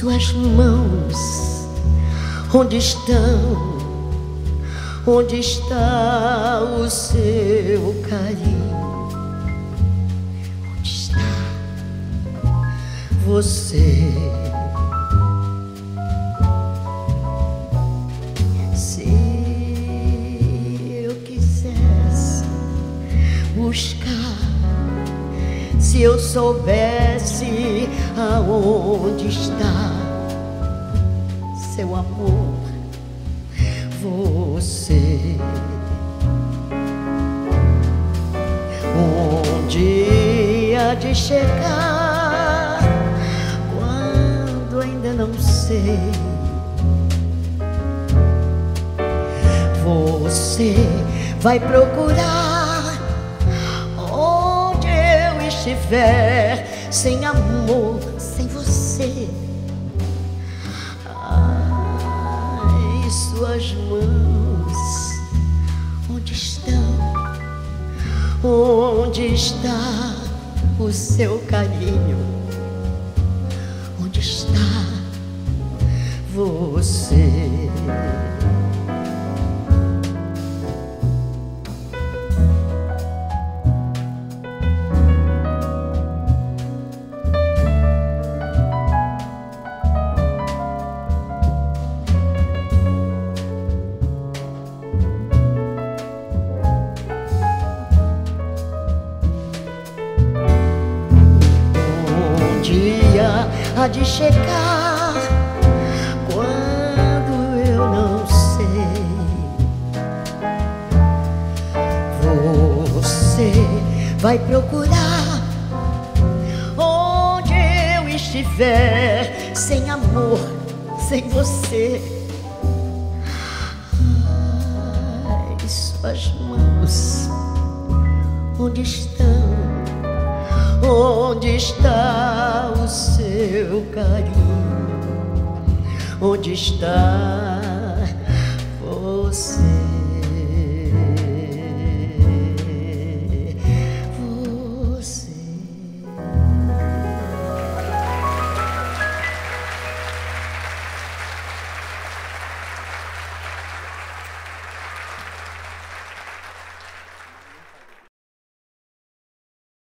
suas mãos, onde estão? Onde está o seu carinho? Onde está você? Se eu quisesse buscar, se eu soubesse aonde está seu amor, você, onde há de chegar, quando ainda não sei, você vai procurar onde eu estiver, sem amor, sem você. Ai, suas mãos, onde estão? Onde está o seu carinho? Onde está você? Há de chegar quando eu não sei, você vai procurar onde eu estiver, sem amor, sem você. Ai, suas mãos, onde estão? Onde está o seu carinho? Onde está você?